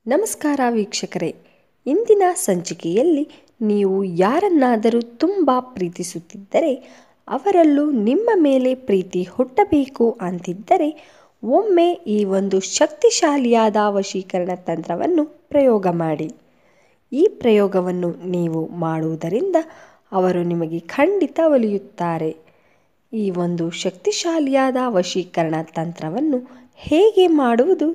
ನಮಸ್ಕಾರ ವೀಕ್ಷಕರೇ, ಇಂದಿನ ಸಂಚಿಕೆಯಲ್ಲಿ ನೀವು ಯಾರನ್ನಾದರೂ ತುಂಬ ಪ್ರೀತಿಸುತ್ತಿದ್ದರೆ, ಅವರಲ್ಲೂ ನಿಮ್ಮ ಮೇಲೆ ಪ್ರೀತಿ ಹುಟ್ಟಬೇಕು ಅಂತಿದ್ದರೆ ಒಮ್ಮೆ ಈ ಒಂದು ಶಕ್ತಿಶಾಲಿಯಾದ ವಶೀಕರಣ ತಂತ್ರವನ್ನು ಪ್ರಯೋಗ ಮಾಡಿ. ಈ ಪ್ರಯೋಗವನ್ನು ನೀವು ಮಾಡುವುದರಿಂದ ಅವರು ನಿಮಗೆ ಖಂಡಿತ ಒಲಿಯುತ್ತಾರೆ. ಈ ಒಂದು ಶಕ್ತಿಶಾಲಿಯಾದ ವಶೀಕರಣ ತಂತ್ರವನ್ನು ಹೇಗೆ ಮಾಡುವುದು